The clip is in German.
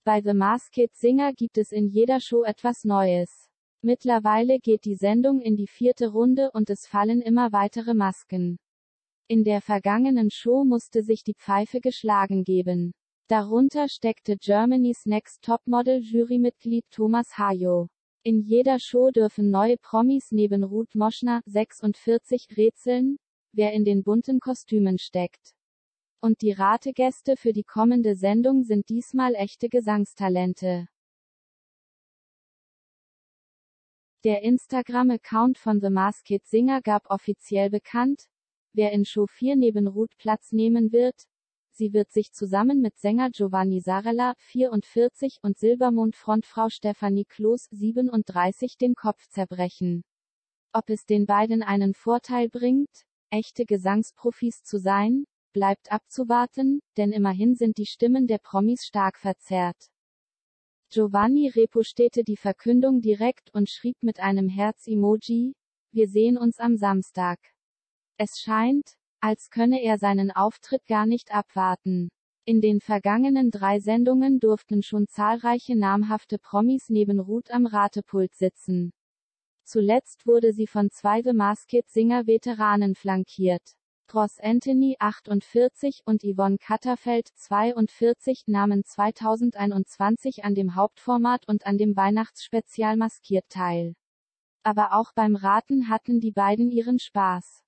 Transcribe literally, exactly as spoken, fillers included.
Bei The Masked Singer gibt es in jeder Show etwas Neues. Mittlerweile geht die Sendung in die vierte Runde und es fallen immer weitere Masken. In der vergangenen Show musste sich die Pfeife geschlagen geben. Darunter steckte Germany's Next Topmodel Jurymitglied Thomas Hayo. In jeder Show dürfen neue Promis neben Ruth Moschner, sechsundvierzig, rätseln, wer in den bunten Kostümen steckt. Und die Rategäste für die kommende Sendung sind diesmal echte Gesangstalente. Der Instagram-Account von The Masked Singer gab offiziell bekannt, wer in Show vier neben Ruth Platz nehmen wird. Sie wird sich zusammen mit Sänger Giovanni Zarella, vierundvierzig, und Silbermond-Frontfrau Stefanie Kloß, siebenunddreißig, den Kopf zerbrechen. Ob es den beiden einen Vorteil bringt, echte Gesangsprofis zu sein, bleibt abzuwarten, denn immerhin sind die Stimmen der Promis stark verzerrt. Giovanni repostierte die Verkündung direkt und schrieb mit einem Herz-Emoji: Wir sehen uns am Samstag. Es scheint, als könne er seinen Auftritt gar nicht abwarten. In den vergangenen drei Sendungen durften schon zahlreiche namhafte Promis neben Ruth am Ratepult sitzen. Zuletzt wurde sie von zwei The Masked Singer Veteranen flankiert. Ross Anthony, achtundvierzig, und Yvonne Katterfeld, zweiundvierzig, nahmen zweitausendeinundzwanzig an dem Hauptformat und an dem Weihnachtsspezial Maskiert teil. Aber auch beim Raten hatten die beiden ihren Spaß.